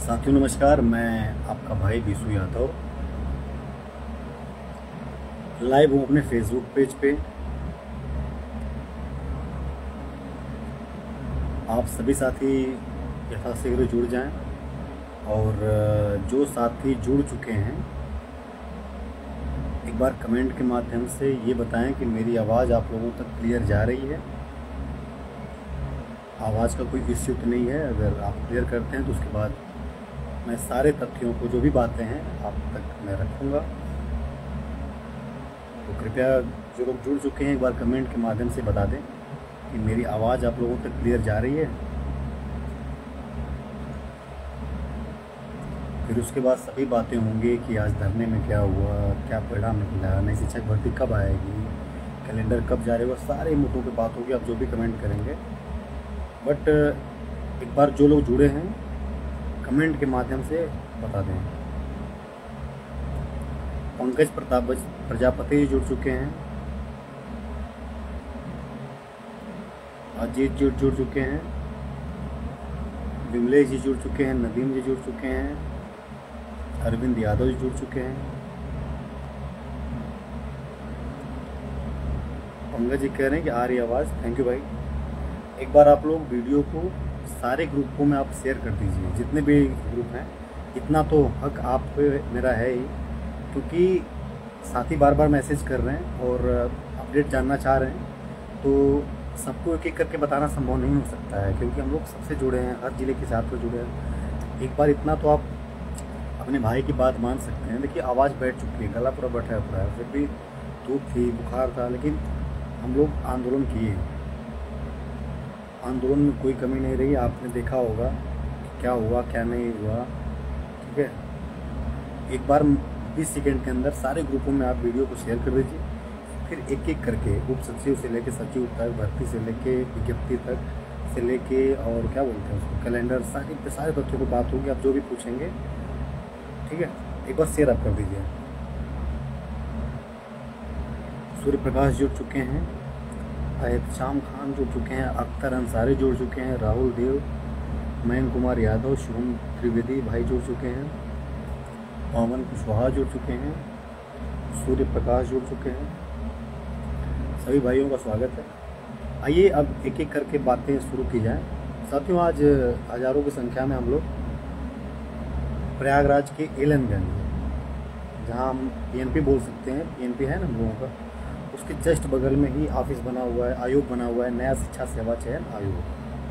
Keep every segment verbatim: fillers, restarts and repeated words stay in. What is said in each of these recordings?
साथियों नमस्कार, मैं आपका भाई बीसू यादव लाइव हूँ अपने फेसबुक पेज पे। आप सभी साथी यथाशीघ्र जुड़ जाएं और जो साथी जुड़ चुके हैं एक बार कमेंट के माध्यम से ये बताएं कि मेरी आवाज़ आप लोगों तक क्लियर जा रही है। आवाज़ का कोई इश्यू तो नहीं है। अगर आप क्लियर करते हैं तो उसके बाद मैं सारे तथ्यों को जो भी बातें हैं आप तक मैं रखूँगा। तो कृपया जो लोग जुड़ चुके हैं एक बार कमेंट के माध्यम से बता दें कि मेरी आवाज़ आप लोगों तक क्लियर जा रही है। फिर उसके बाद सभी बातें होंगी कि आज धरने में क्या हुआ, क्या परिणाम निकला, नई शिक्षक भर्ती कब आएगी, कैलेंडर कब जारी होगा, सारे मुद्दों पे बात होगी। आप जो भी कमेंट करेंगे, बट एक बार जो लोग जुड़े हैं कमेंट के माध्यम से बता दें। पंकज प्रताप प्रजापति जी जुड़ चुके हैं, अजीत जी जुड़ चुके हैं, विमलेश जी जुड़ चुके हैं, नदीम जी जुड़ चुके हैं, अरविंद यादव जी जुड़ चुके हैं। पंकज जी कह रहे हैं कि आ रही आवाज़। थैंक यू भाई। एक बार आप लोग वीडियो को सारे ग्रुपों में आप शेयर कर दीजिए, जितने भी ग्रुप हैं। इतना तो हक आप पे मेरा है ही, क्योंकि साथी बार बार मैसेज कर रहे हैं और अपडेट जानना चाह रहे हैं, तो सबको एक एक करके बताना संभव नहीं हो सकता है, क्योंकि हम लोग सबसे जुड़े हैं, हर ज़िले के साथ तो जुड़े हैं। एक बार इतना तो आप अपने भाई की बात मान सकते हैं। देखिए, आवाज़ बैठ चुकी है, गला पूरा बैठा पड़ा है, फिर भी धूप थी, बुखार था, लेकिन हम लोग आंदोलन किए। आंदोलन में कोई कमी नहीं रही। आपने देखा होगा कि क्या हुआ क्या नहीं हुआ, ठीक है। एक बार बीस सेकंड के अंदर सारे ग्रुपों में आप वीडियो को शेयर कर दीजिए। फिर एक एक करके उप सचिव से लेके सचिव तक, भर्ती से लेके विज्ञप्ति तक से लेके और क्या बोलते हैं उसको, कैलेंडर, सारे सारे तथ्यों पर बात होगी। आप जो भी पूछेंगे, ठीक है, एक बार शेयर आप कर दीजिए। सूर्य प्रकाश जुड़ चुके हैं, एहतशाम खान जुड़ चुके हैं, अख्तर अंसारी जुड़ चुके हैं, राहुल देव, मयंक कुमार यादव, शुभम त्रिवेदी भाई जुड़ चुके हैं, पवन कुशवाहा जुड़ चुके हैं, सूर्य प्रकाश जुड़ चुके हैं। सभी भाइयों का स्वागत है। आइए अब एक एक करके बातें शुरू की जाएं। साथियों, आज हज़ारों की संख्या में हम लोग प्रयागराज के एलनगंज, जहां हम पीएनपी बोल सकते हैं, पीएनपी है ना हम लोगों का, उसके जस्ट बगल में ही ऑफिस बना हुआ है, आयोग बना हुआ है, नया शिक्षा सेवा चयन आयोग।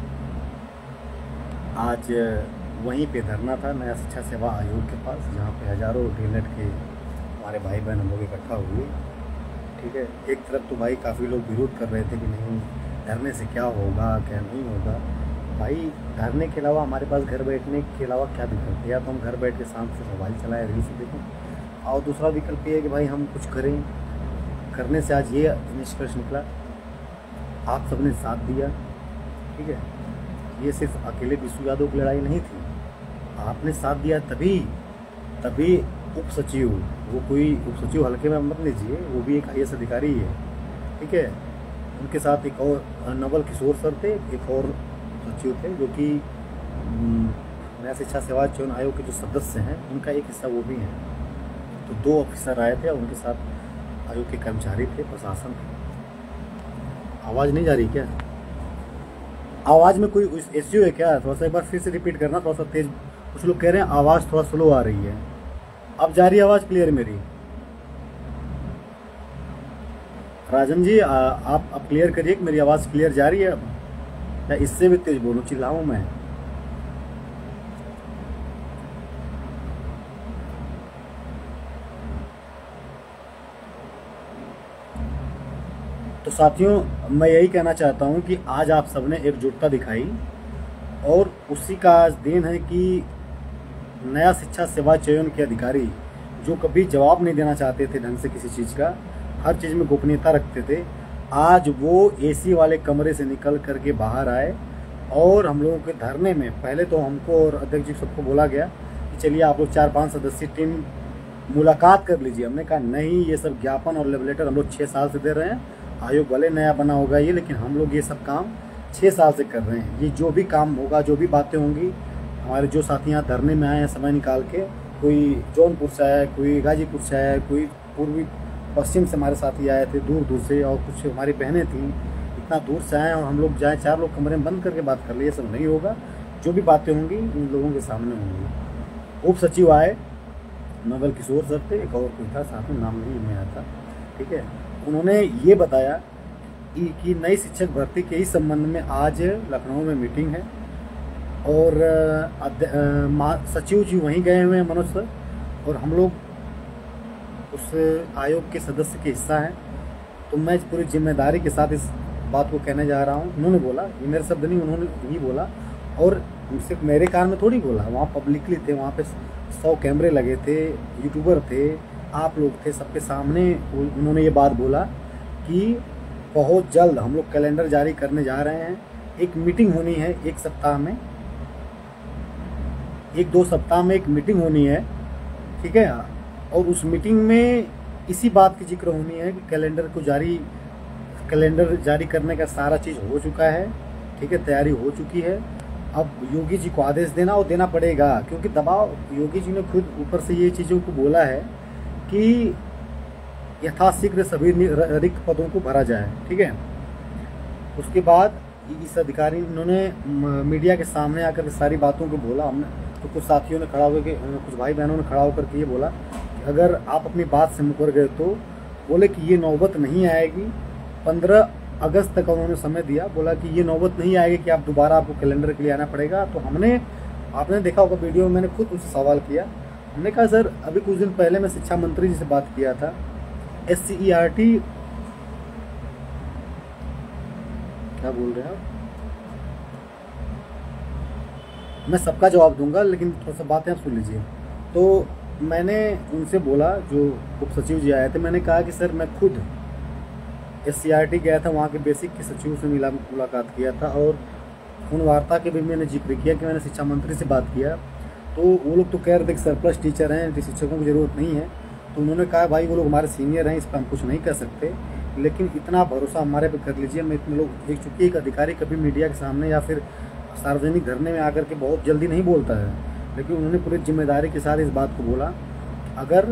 आज वहीं पे धरना था नया शिक्षा सेवा आयोग के पास, जहाँ पे हज़ारों डीएलएड के हमारे भाई बहन हम लोग इकट्ठा हुए, ठीक है। एक तरफ तो भाई काफ़ी लोग विरोध कर रहे थे कि नहीं, धरने से क्या होगा क्या नहीं होगा। भाई, धरने के अलावा हमारे पास घर बैठने के अलावा क्या विकल्प है? या तो हम घर बैठ के शांत से मोबाइल चलाएं, रील्स देखें, और दूसरा विकल्प ये है कि भाई हम कुछ करें। करने से आज ये निष्कर्ष निकला, आप सबने साथ दिया, ठीक है। ये सिर्फ अकेले बीसू यादव की लड़ाई नहीं थी, आपने साथ दिया तभी तभी उप सचिव, वो कोई उप सचिव हल्के में मत लीजिए, वो भी एक आई ए एस अधिकारी है, ठीक है। उनके साथ एक और नवल किशोर सर थे, एक और सचिव थे जो कि नया शिक्षा सेवा चयन आयोग के जो सदस्य हैं उनका एक हिस्सा वो भी हैं। तो दो ऑफिसर आए थे और उनके साथ आयोग के कर्मचारी थे, प्रशासन थे। आवाज़ नहीं जा रही क्या? आवाज़ में कोई इश्यू है क्या? थोड़ा सा एक बार फिर से रिपीट करना, थोड़ा सा तेज। कुछ लोग कह रहे हैं आवाज़ थोड़ा स्लो आ रही है। अब जा रही है आवाज़ क्लियर मेरी? राजन जी, आ, आप अब क्लियर करिए कि मेरी आवाज़ क्लियर जा रही है अब, या इससे भी तेज बोलूं, चिल्लाऊं मैं? तो साथियों, मैं यही कहना चाहता हूं कि आज आप सबने एकजुटता दिखाई, और उसी का आज दिन है कि नया शिक्षा सेवा चयन के अधिकारी जो कभी जवाब नहीं देना चाहते थे ढंग से किसी चीज़ का, हर चीज़ में गोपनीयता रखते थे, आज वो एसी वाले कमरे से निकल करके बाहर आए। और हम लोगों के धरने में पहले तो हमको और अध्यक्ष जी सबको बोला गया कि चलिए आप लोग चार पाँच सदस्यीय टीम मुलाकात कर लीजिए। हमने कहा नहीं, ये सब ज्ञापन और लेव लेटर हम लोग छः साल से दे रहे हैं, आयोग वाले नया बना होगा ये, लेकिन हम लोग ये सब काम छः साल से कर रहे हैं। ये जो भी काम होगा, जो भी बातें होंगी, हमारे जो साथी यहाँ धरने में आए हैं समय निकाल के, कोई जौनपुर से आया है, कोई गाजीपुर से आया है, कोई पूर्वी पश्चिम से हमारे साथी आए थे दूर दूर से, और कुछ हमारी बहनें थीं इतना दूर से आए और हम लोग जाए चार लोग कमरे में बंद करके बात कर लिए, ये सब नहीं होगा। जो भी बातें होंगी उन लोगों के सामने होंगी। उप सचिव आए नवल किशोर सर थे, एक और कोई था साथ में, नाम नहीं में आता, ठीक है। उन्होंने ये बताया कि, कि नई शिक्षक भर्ती के ही संबंध में आज लखनऊ में मीटिंग है और सचिव जी वहीं गए हुए हैं मनोज सर, और हम लोग उस आयोग के सदस्य के हिस्सा हैं। तो मैं पूरी जिम्मेदारी के साथ इस बात को कहने जा रहा हूँ। उन्होंने बोला, ये मेरे शब्द नहीं, उन्होंने ही बोला, और सिर्फ मेरे कान में थोड़ी बोला, वहाँ पब्लिकली थे, वहाँ पे सौ कैमरे लगे थे, यूट्यूबर थे, आप लोग थे, सबके सामने उन्होंने ये बात बोला कि बहुत जल्द हम लोग कैलेंडर जारी करने जा रहे हैं। एक मीटिंग होनी है एक सप्ताह में, एक दो सप्ताह में एक मीटिंग होनी है, ठीक है। और उस मीटिंग में इसी बात की जिक्र होनी है कि कैलेंडर को जारी कैलेंडर जारी करने का सारा चीज़ हो चुका है, ठीक है, तैयारी हो चुकी है। अब योगी जी को आदेश देना और देना पड़ेगा, क्योंकि दबाव, योगी जी ने खुद ऊपर से ये चीज़ों को बोला है कि यथाशीघ्र सभी रिक्त पदों को भरा जाए, ठीक है। उसके बाद इस अधिकारी इन्होंने मीडिया के सामने आकर के सारी बातों को बोला। हमने तो कुछ साथियों ने खड़ा होकर के, कुछ भाई बहनों ने खड़ा होकर के ये बोला कि अगर आप अपनी बात से मुकर गए तो बोले कि ये नौबत नहीं आएगी। पंद्रह अगस्त तक उन्होंने समय दिया, बोला कि ये नौबत नहीं आएगी कि आप दोबारा आपको कैलेंडर के लिए आना पड़ेगा। तो हमने, आपने देखा होगा वीडियो में, मैंने खुद उससे सवाल किया। हमने कहा सर, अभी कुछ दिन पहले मैं शिक्षा मंत्री जी से बात किया था, S C E R T क्या बोल रहे हैं आप? मैं सबका जवाब दूंगा, लेकिन थोड़ा सा बातें आप सुन लीजिए। तो मैंने उनसे बोला, जो उप सचिव जी आए थे, मैंने कहा कि सर मैं खुद एस सी आर टी गया था, वहाँ के बेसिक के सचिव से मिला मुलाकात किया था, और उन वार्ता के भी मैंने जिक्र किया कि मैंने शिक्षा मंत्री से बात किया। तो वो लोग तो कह रहे थे कि सरप्लस टीचर हैं, शिक्षकों की ज़रूरत नहीं है। तो उन्होंने कहा भाई वो लोग हमारे सीनियर हैं, इस पर हम कुछ नहीं कर सकते, लेकिन इतना भरोसा हमारे पे कर लीजिए। मैं इतने लोग, एक चूँकि एक अधिकारी कभी मीडिया के सामने या फिर सार्वजनिक धरने में आकर के बहुत जल्दी नहीं बोलता है, लेकिन उन्होंने पूरी जिम्मेदारी के साथ इस बात को बोला, अगर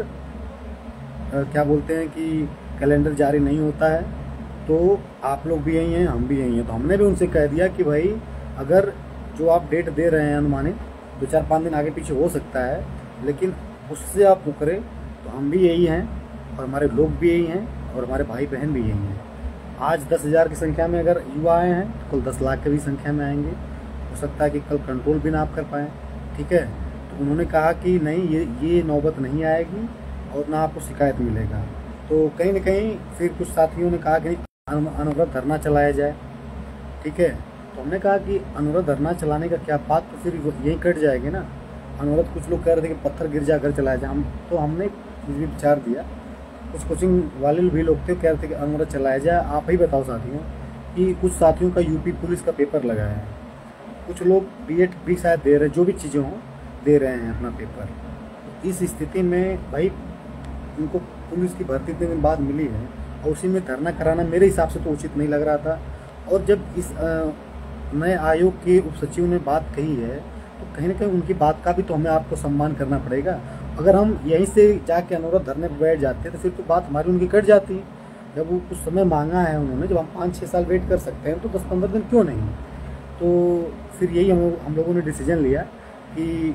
आ, क्या बोलते हैं कि कैलेंडर जारी नहीं होता है तो आप लोग भी यही हैं, हम भी यही हैं। तो हमने भी उनसे कह दिया कि भाई अगर जो आप डेट दे रहे हैं अनुमानित, दो चार पाँच दिन आगे पीछे हो सकता है, लेकिन उससे आप मुकरें तो हम भी यही हैं और हमारे लोग भी यही हैं और हमारे भाई बहन भी यही हैं। आज दस हज़ार की संख्या में अगर युवा आए हैं तो कल दस लाख की भी संख्या में आएंगे, हो सकता है कि कल कंट्रोल भी ना आप कर पाएँ, ठीक है। तो उन्होंने कहा कि नहीं, ये ये नौबत नहीं आएगी और ना आपको शिकायत मिलेगा। तो कहीं ना कहीं फिर कुछ साथियों ने कहा कि अनवरत धरना चलाया जाए, ठीक है। तो हमने कहा कि अनवरत धरना चलाने का क्या बात, तो फिर यहीं कट जाएगी ना। अनवरत कुछ लोग कह रहे थे कि पत्थर गिर जा घर चलाया जाए, हम तो हमने कुछ भी विचार दिया। कुछ कोचिंग वाले भी लोग थे, कह रहे थे कि अनवरत चलाया जाए। आप ही बताओ साथियों कि कुछ साथियों का यूपी पुलिस का पेपर लगाया है, कुछ लोग बी एड भी शायद दे रहे, जो भी चीज़ें हों दे रहे हैं अपना पेपर। इस स्थिति में भाई उनको पुलिस की भर्ती इतने दिन बाद मिली है और उसी में धरना कराना मेरे हिसाब से तो उचित नहीं लग रहा था। और जब इस नए आयोग के उप सचिव ने बात कही है तो कहीं ना कहीं उनकी बात का भी तो हमें आपको सम्मान करना पड़ेगा। अगर हम यहीं से जाके अनवरत धरने पर बैठ जाते तो फिर तो बात हमारी उनकी कट जाती। जब वो कुछ समय मांगा है उन्होंने, जब हम पाँच छः साल वेट कर सकते हैं तो दस पंद्रह दिन क्यों नहीं। तो फिर यही हम लोग हम लोगों ने डिसीजन लिया कि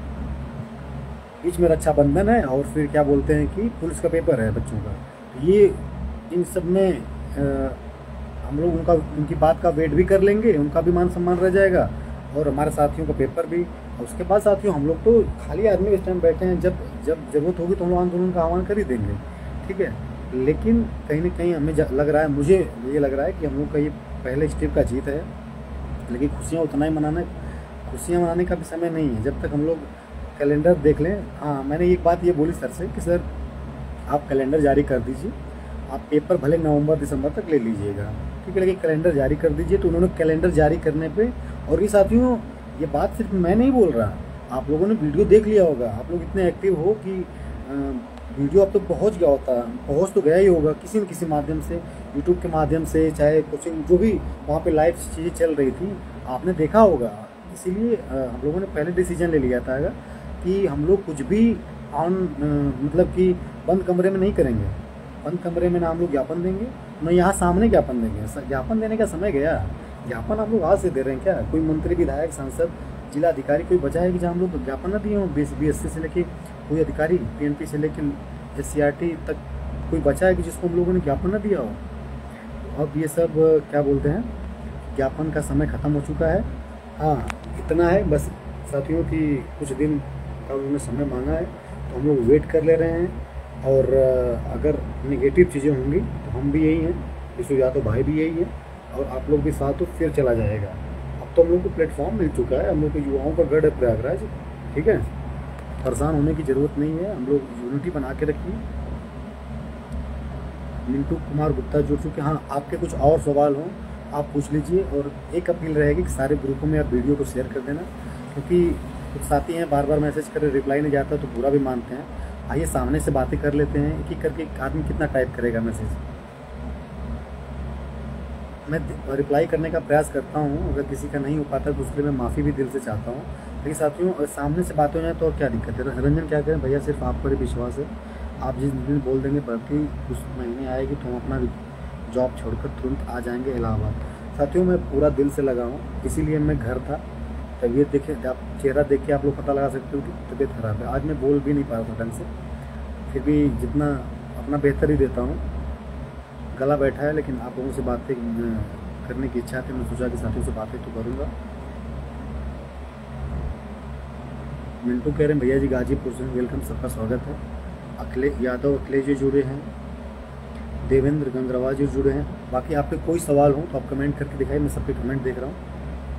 बीच में रक्षाबंधन है और फिर क्या बोलते हैं कि पुलिस का पेपर है बच्चों का, तो ये इन सब में आ, हम लोग उनका उनकी बात का वेट भी कर लेंगे, उनका भी मान सम्मान रह जाएगा और हमारे साथियों का पेपर भी। और उसके बाद साथियों हम लोग तो खाली आदमी इस टाइम बैठे हैं, जब जब ज़रूरत होगी तो हम लोग आंदोलन का आह्वान कर ही देंगे, ठीक है। लेकिन कहीं ना कहीं हमें लग रहा है, मुझे ये लग रहा है कि हम लोग का ये पहले स्टेप का जीत है, लेकिन खुशियाँ उतना ही मनाना खुशियाँ मनाने का भी समय नहीं है जब तक हम लोग कैलेंडर देख लें। हाँ, मैंने एक बात ये बोली सर से कि सर आप कैलेंडर जारी कर दीजिए, आप पेपर भले नवंबर दिसंबर तक ले लीजिएगा, ठीक है, लेकिन कैलेंडर जारी कर दीजिए। तो उन्होंने कैलेंडर जारी करने पे, और ये साथियों ये बात सिर्फ मैं नहीं बोल रहा, आप लोगों ने वीडियो देख लिया होगा, आप लोग इतने एक्टिव हो कि वीडियो अब तक पहुंच गया होता, पहुंच तो गया ही होगा किसी न किसी माध्यम से, यूट्यूब के माध्यम से, चाहे कोचिंग जो भी वहाँ पे लाइव चीज़ें चल रही थी आपने देखा होगा। इसीलिए हम लोगों ने पहले डिसीजन ले लिया था कि हम लोग कुछ भी ऑन मतलब कि बंद कमरे में नहीं करेंगे। बंद कमरे में ना हम लोग ज्ञापन देंगे, ना यहाँ सामने ज्ञापन देंगे। ज्ञापन देने का समय गया। ज्ञापन आप लोग आज से दे रहे हैं क्या? कोई मंत्री, विधायक, सांसद, जिला अधिकारी कोई बचा है कि जहाँ हम लोग ज्ञापन न दिए हों? बी एस सी से लेके कोई अधिकारी, पी एन पी से लेके एस सी आर टी तक कोई बचा है कि जिसको हम लोगों ने ज्ञापन न दिया हो? अब ये सब क्या बोलते हैं, ज्ञापन का समय ख़त्म हो चुका है। हाँ, इतना है बस साथियों की कुछ दिन का उन्होंने समय मांगा है, तो हम लोग वेट कर ले रहे हैं। और अगर नेगेटिव चीज़ें होंगी तो हम भी यही हैं, विशु यादव भाई भी यही है, और आप लोग भी साथ हो, फिर चला जाएगा। अब तो हम लोग को प्लेटफॉर्म मिल चुका है, हम लोग के युवाओं का गढ़ है प्रयागराज, ठीक है। परेशान होने की ज़रूरत नहीं है, हम लोग यूनिटी बना के रखिए। मिंटू कुमार गुप्ता जुड़ चुके हैं। हाँ, आपके कुछ और सवाल हों आप पूछ लीजिए, और एक अपील रहेगी कि सारे ग्रुपों में आप वीडियो को शेयर कर देना, क्योंकि कुछ साथी हैं बार बार मैसेज कर रिप्लाई नहीं जाता तो पूरा भी मानते हैं। आइए सामने से बातें कर लेते हैं, एक एक करके आदमी कितना टाइप करेगा मैसेज। मैं रिप्लाई करने का प्रयास करता हूँ, अगर किसी का नहीं हो पाता तो उसके लिए मैं माफ़ी भी दिल से चाहता हूँ। लेकिन साथियों, अगर सामने से बातें हो जाए तो और क्या दिक्कत है? रंजन क्या करें भैया, सिर्फ आप पर ही विश्वास है। आप जिस दिन बोल देंगे भर्ती उस महीने आएगी तो हम अपना जॉब छोड़कर तुरंत आ जाएंगे इलाहाबाद। साथियों, मैं पूरा दिल से लगा हूँ, इसीलिए मैं घर था। तबीयत देखे, आप चेहरा देख के आप लोग पता लगा सकते हो कि तबीयत ख़राब है। आज मैं बोल भी नहीं पा रहा था ढंग से, फिर भी जितना अपना बेहतर ही देता हूँ। गला बैठा है, लेकिन आप लोगों से बातें करने की इच्छा थी, मैं सोचा कि साथियों से बातें तो करूँगा। मिंटू कह रहे हैं भैया जी गाजीपुर से वेलकम, सबका स्वागत है। अखिलेश यादव अखिलेश जी जुड़े हैं, देवेंद्र गंगरवाल जी जुड़े हैं। बाकी आपके कोई सवाल हो तो आप कमेंट करके दिखाइए, मैं सबके कमेंट देख रहा हूँ।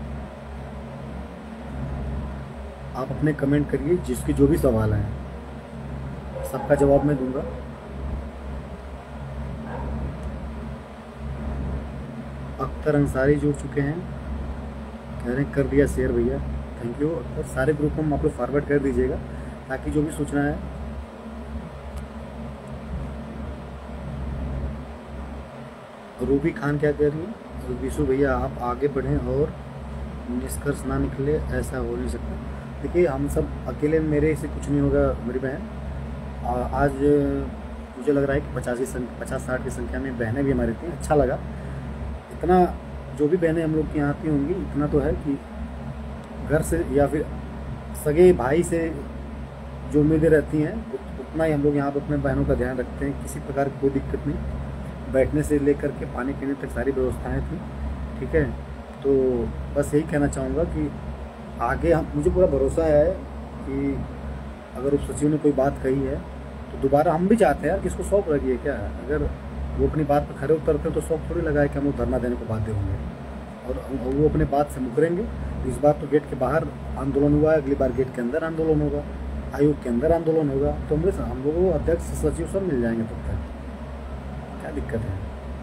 आप अपने कमेंट करिए, जिसके जो भी सवाल हैं सबका जवाब मैं दूंगा। अख्तर अंसारी जुड़ चुके हैं, कह रहे हैं कर दिया शेयर भैया, थैंक यू। और सारे ग्रुप में आप लोग फॉरवर्ड कर दीजिएगा ताकि जो भी सूचना है। रूबी खान क्या कह रही है? विशु भैया आप आगे बढ़ें और निष्कर्ष ना निकले, ऐसा हो नहीं सकता। देखिए, हम सब अकेले, मेरे से कुछ नहीं होगा मेरी बहन। आज मुझे लग रहा है कि पचासी संख्या पचास साठ की संख्या में बहनें भी हमारी थी। अच्छा लगा, इतना जो भी बहनें हम लोग की यहाँ आती होंगी, इतना तो है कि घर से या फिर सगे भाई से जो उम्मीदें रहती हैं उतना ही हम लोग यहाँ पर अपने बहनों का ध्यान रखते हैं। किसी प्रकार की कोई दिक्कत नहीं, बैठने से लेकर के पानी पीने तक सारी व्यवस्थाएं थी, ठीक है। तो बस यही कहना चाहूँगा कि आगे हम, मुझे पूरा भरोसा है कि अगर उप सचिव ने कोई बात कही है तो दोबारा हम भी चाहते हैं यार कि इसको शौक लगी क्या है। अगर वो अपनी बात पर खड़े उतरते तो शौक थोड़ी लगा है कि हम लोग धरना देने को बाध्य होंगे, और वो अपने बात से मुकरेंगे। इस बार तो गेट के बाहर आंदोलन हुआ है, अगली बार गेट के अंदर आंदोलन होगा, आयोग के अंदर आंदोलन होगा। तो हम हम लोगों को अध्यक्ष सचिव सब मिल जाएंगे, तब तक क्या दिक्कत है।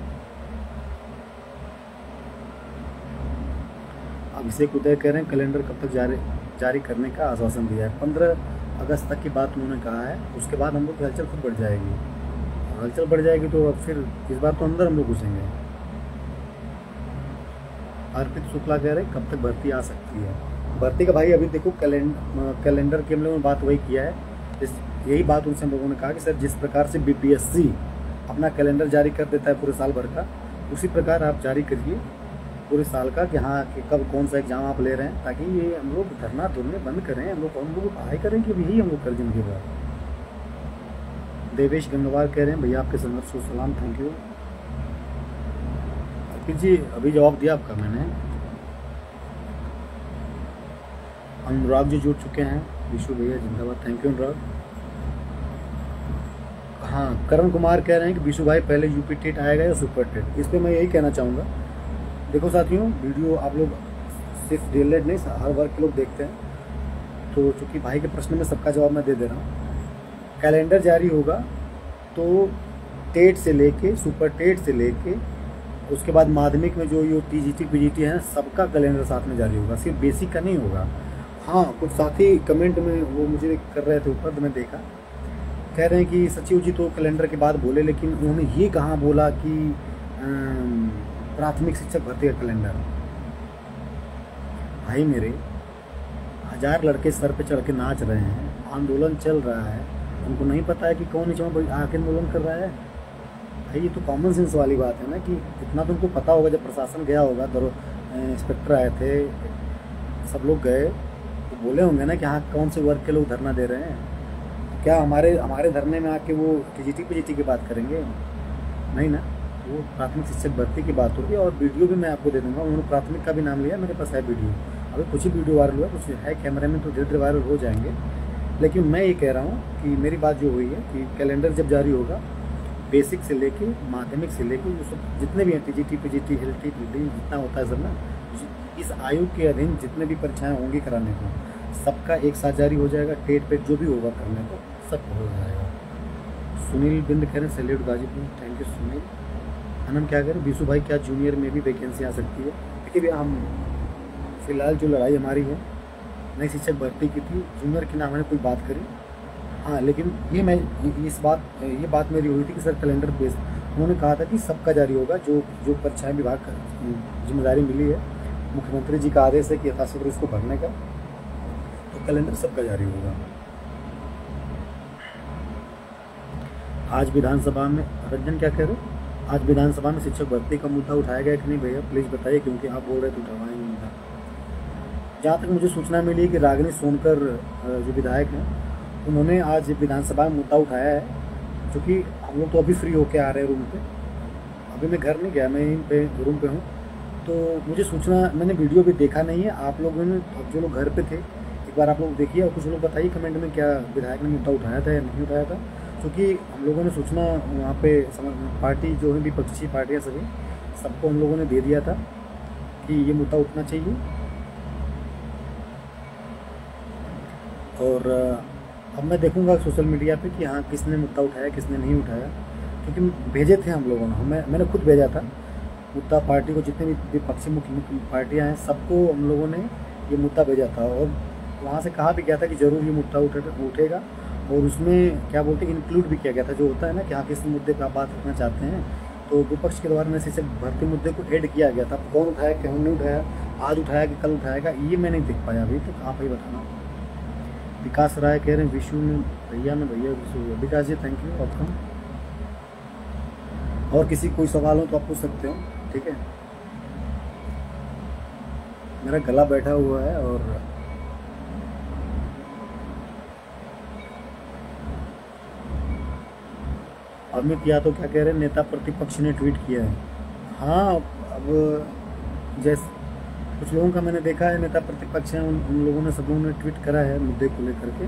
अभिषेक उदय कह रहे हैं कैलेंडर कब तक जारी जारी करने का आश्वासन दिया है? पंद्रह अगस्त तक की बात उन्होंने कहा है, उसके बाद हम लोग की हलचल खुद बढ़ जाएगी। हलचल बढ़ जाएगी तो अब फिर इस बार तो अंदर हम लोग घुसेंगे। अर्पित शुक्ला कह रहे हैं कब तक भर्ती आ सकती है? भर्ती का भाई अभी देखो, कैलेंडर कैलेंडर के हम लोगों ने बात वही किया है। इस यही बात उनसे हम लोगों ने कहा कि सर जिस प्रकार से बी पी एस सी अपना कैलेंडर जारी कर देता है पूरे साल भर का, उसी प्रकार आप जारी करिए पूरे साल का कि हाँ कि कब कौन सा एग्ज़ाम आप ले रहे हैं, ताकि ये हम लोग धरना धुरने बंद करें। हम लोग हम लोग पढ़ाई करें कि यही हम लोग कर जिंदगी भर। देवेश गंगवार कह रहे हैं भैया आपके संघर्ष को सलाम, थैंक यू। अर्पित जी अभी जवाब दिया आपका मैंने। अनुराग जी जुड़ चुके हैं, विशु भैया जिंदाबाद, थैंक यू अनुराग। हाँ, करण कुमार कह रहे हैं कि विशु भाई पहले यूपी टेट आएगा या सुपर टेट? इस पर मैं यही कहना चाहूँगा, देखो साथियों, वीडियो आप लोग सिर्फ डी एल एड नहीं हर वर्ग के लोग देखते हैं, तो चूँकि भाई के प्रश्न में सबका जवाब मैं दे दे रहा हूँ। कैलेंडर जारी होगा तो टेट से लेके सुपर टेट से लेके उसके बाद माध्यमिक में जो ये T G T P G T है, सबका कैलेंडर साथ में जारी होगा, सिर्फ बेसिक का नहीं होगा। हाँ, कुछ साथी कमेंट में वो मुझे कर रहे थे ऊपर, तो मैं देखा, कह रहे हैं कि सचिव जी तो कैलेंडर के बाद बोले, लेकिन उन्होंने ये कहाँ बोला कि प्राथमिक शिक्षक भर्ती का कैलेंडर। भाई मेरे, हजार लड़के सर पे चढ़ के नाच रहे हैं, आंदोलन चल रहा है, उनको नहीं पता है कि कौन नीचे में आके आंदोलन कर रहा है। भाई ये तो कॉमन सेंस वाली बात है ना, कि इतना तो उनको पता होगा। जब प्रशासन गया होगा, दरो इंस्पेक्टर आए थे, सब लोग गए तो बोले होंगे ना कि हाँ कौन से वर्ग के लोग धरना दे रहे हैं। क्या हमारे हमारे धरने में आके वो टीजीटी पीजीटी की बात करेंगे? नहीं ना, वो प्राथमिक शिक्षक भर्ती की बात होगी। और वीडियो भी मैं आपको दे दूंगा, उन्होंने प्राथमिक का भी नाम लिया, मेरे पास है वीडियो। अभी कुछ ही वीडियो वायरल हुआ, कुछ है कैमरे में, तो धीरे धीरे वायरल हो जाएंगे। लेकिन मैं ये कह रहा हूँ कि मेरी बात जो हुई है कि कैलेंडर जब जारी होगा, बेसिक से लेके माध्यमिक से लेके जो सब जितने भी हैं, टीजीटी पीजीटी हिलटी पीटी जितना होता है सब ना, इस आयोग के अधीन जितने भी परीक्षाएँ होंगी कराने को, सबका एक साथ जारी हो जाएगा। टेट पेट जो भी होगा करने को सब हो जाएगा। सुनील बिंद कह रहे हैं salute Ghazipur, thank you Sunil. Anam क्या करें, बीसू भाई क्या जूनियर में भी वैकेंसी आ सकती है? देखिए भैया, हम फिलहाल जो लड़ाई हमारी है नई शिक्षक भर्ती की थी, जूनियर की नाम मैंने कोई बात करी। हाँ, लेकिन ये मैं इस बात ये बात मेरी हुई थी कि सर कैलेंडर बेस, उन्होंने कहा था कि सबका जारी होगा, जो जो परीक्षाएँ विभाग का जिम्मेदारी मिली है, मुख्यमंत्री जी का आदेश है कि यथाशीघ्र इसको भरने का, तो कैलेंडर सबका जारी होगा। आज विधानसभा में, रंजन क्या कह रहे हो, आज विधानसभा में शिक्षक भर्ती का मुद्दा उठाया गया कि नहीं भैया, प्लीज़ बताइए, क्योंकि आप बोल रहे थे उठवाएंगे मुद्दा। जहाँ तक मुझे सूचना मिली कि रागिनी सोनकर जो विधायक हैं, उन्होंने आज विधानसभा में मुद्दा उठाया है, क्योंकि हम लोग तो अभी फ्री होके आ रहे हैं रूम पे, अभी मैं घर नहीं गया, मैं यहीं पे रूम पे हूँ। तो मुझे सूचना, मैंने वीडियो भी देखा नहीं है, आप लोगों ने, अब जो लोग घर पे थे, एक बार आप लोग देखिए और कुछ लोग बताइए कमेंट में क्या विधायक ने मुद्दा उठाया था या नहीं उठाया था। क्योंकि हम लोगों ने सूचना वहाँ पे पार्टी जो है विपक्षी पार्टियाँ सभी, सबको हम लोगों ने दे दिया था कि ये मुद्दा उठना चाहिए। और अब मैं देखूंगा सोशल मीडिया पे कि हाँ किसने मुद्दा उठाया किसने नहीं उठाया, क्योंकि भेजे थे हम लोगों ने, हमें मैंने खुद भेजा था मुद्दा पार्टी को, जितने भी विपक्षी मुख्य मुख्य पार्टियाँ हैं सबको हम लोगों ने ये मुद्दा भेजा था। और वहाँ से कहा भी गया था कि ज़रूर ये मुद्दा उठे उठेगा, और उसमें क्या बोलते हैं इंक्लूड भी किया गया था, जो होता है ना कि हाँ किस मुद्दे पर आप बात रखना चाहते हैं, तो विपक्ष के द्वारा नए शिक्षक भर्ती मुद्दे को ऐड किया गया था। कौन उठाया कौन नहीं उठाया, आज उठाया कि कल उठाएगा, ये मैं नहीं देख पाया अभी तक, आप ही बताना। विकास राय कह रहे हैं विशु में भैया में भैया Vishu, Vikas ji thank you, welcome. और किसी कोई सवाल हो तो आप पूछ सकते हो, ठीक है। मेरा गला बैठा हुआ है। और अमित यादव क्या कह रहे हैं, नेता प्रतिपक्ष ने ट्वीट किया है। हाँ, अब जैसे कुछ लोगों का मैंने देखा है नेता प्रतिपक्ष हैं, उन, उन लोगों ने सब लोगों ने ट्वीट करा है मुद्दे को लेकर के।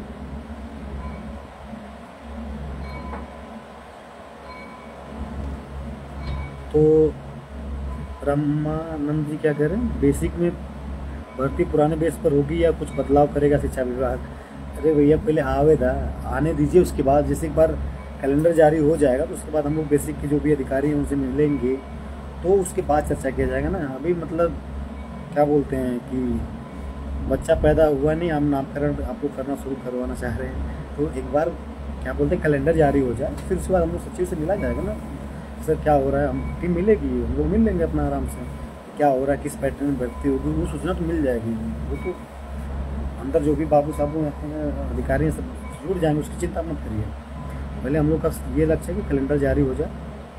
तो रमानंद जी क्या कह रहे हैं, बेसिक में भर्ती पुराने बेस पर होगी या कुछ बदलाव करेगा शिक्षा विभाग? अरे भैया पहले आवेदा आने दीजिए, उसके बाद जैसे एक बार कैलेंडर जारी हो जाएगा तो उसके बाद हम लोग बेसिक के जो भी अधिकारी हैं उनसे मिलेंगे, तो उसके बाद चर्चा किया जाएगा ना। अभी मतलब क्या बोलते हैं कि बच्चा पैदा हुआ नहीं, हम नामकरण आपको करना शुरू करवाना चाह रहे हैं, तो एक बार क्या बोलते हैं कैलेंडर जारी हो जाए, फिर उसके बाद हम लोग सचिव से मिला जाएगा ना, सर क्या हो रहा है, हम टीम मिलेगी, हम लोग मिल लेंगे अपना आराम से, क्या हो रहा है किस पैटर्न में भर्ती होगी, वो सूचना तो मिल जाएगी। वो तो अंदर जो भी बाबू साबू अधिकारी हैं सब जुड़ जाएंगे, उसकी चिंता मत करिए। पहले हम लोग का ये लक्ष्य है कि कैलेंडर जारी हो जाए।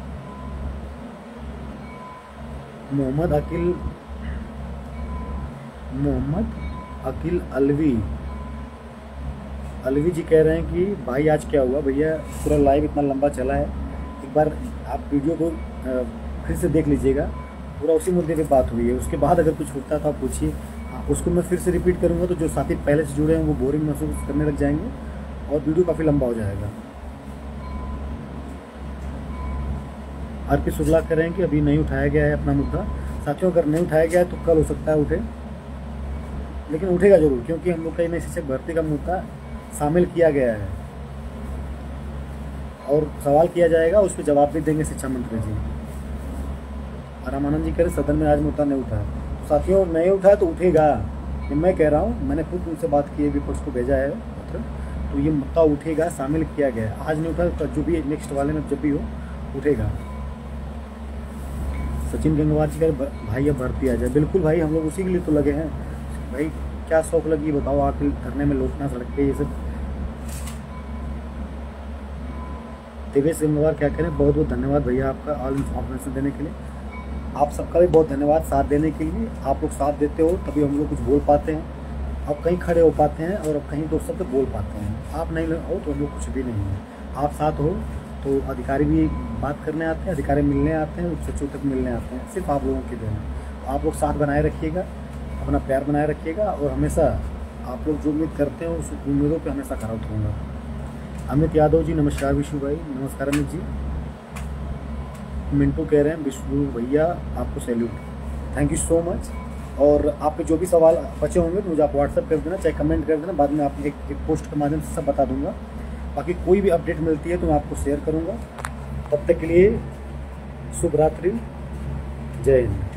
मोहम्मद अकील मोहम्मद अकील अलवी अलवी जी कह रहे हैं कि भाई आज क्या हुआ भैया, पूरा लाइव इतना लंबा चला है, एक बार आप वीडियो को फिर से देख लीजिएगा, पूरा उसी मुद्दे पे बात हुई है। उसके बाद अगर कुछ होता था पूछिए, उसको मैं फिर से रिपीट करूँगा तो जो साथी पहले से जुड़े हैं वो बोरिंग महसूस करने लग जाएंगे और वीडियो काफ़ी लंबा हो जाएगा। आर पी शुक्ला कह रहे हैं कि अभी नहीं उठाया गया है अपना मुद्दा। साथियों अगर नहीं उठाया गया है तो कल हो सकता है उठे, लेकिन उठेगा जरूर, क्योंकि हम लोग का नई शिक्षक भर्ती का मुद्दा शामिल किया गया है और सवाल किया जाएगा, उस पर जवाब भी देंगे शिक्षा मंत्री जी। रामानंद जी कह रहे सदन में आज मुद्दा नहीं उठा। साथियों नहीं उठा तो उठेगा, ये मैं कह रहा हूँ, मैंने खुद उनसे बात की है, विपक्ष को भेजा है पत्र, तो ये मुद्दा उठेगा, शामिल किया गया है। आज नहीं उठा तो जो भी नेक्स्ट वाले में जब भी हो उठेगा। सचिन गंगवार जी कह रहे भाई अब भर्ती आ जाए। बिल्कुल भाई, हम लोग उसी के लिए तो लगे हैं भाई, क्या शौक लगी बताओ, आखिर धरने में लौटना सड़क पे ये सब। दिवेश सिंगवार क्या करें, बहुत बहुत धन्यवाद भैया आपका ऑल इन्फॉर्मेशन देने के लिए। आप सबका भी बहुत धन्यवाद साथ देने के लिए। आप लोग साथ देते हो तभी हम लोग कुछ बोल पाते हैं, अब कहीं खड़े हो पाते हैं और अब कहीं दोस्तों पे बोल पाते हैं। आप नहीं हो तो हम लोग कुछ भी नहीं है। आप साथ हो तो अधिकारी भी बात करने आते हैं, अधिकारी मिलने आते हैं, उच्च सचिव तक मिलने आते हैं, सिर्फ आप लोगों की देन है। आप लोग साथ बनाए रखिएगा, अपना प्यार बनाए रखिएगा और हमेशा आप लोग जो उम्मीद करते हो उस उम्मीदों पे हमेशा खरा उतरूँगा। अमित यादव जी नमस्कार। विशु भाई नमस्कार। अमित जी। मिंटू कह रहे हैं विष्णु भैया आपको salute, thank you so much. और आपके जो भी सवाल बचे होंगे तो मुझे आप व्हाट्सएप कर देना, चाहे कमेंट कर देना, बाद में आप एक, एक पोस्ट के माध्यम से सब बता दूंगा। बाकी कोई भी अपडेट मिलती है तो मैं आपको शेयर करूंगा। तब तक के लिए शुभ रात्रि, जय हिंद।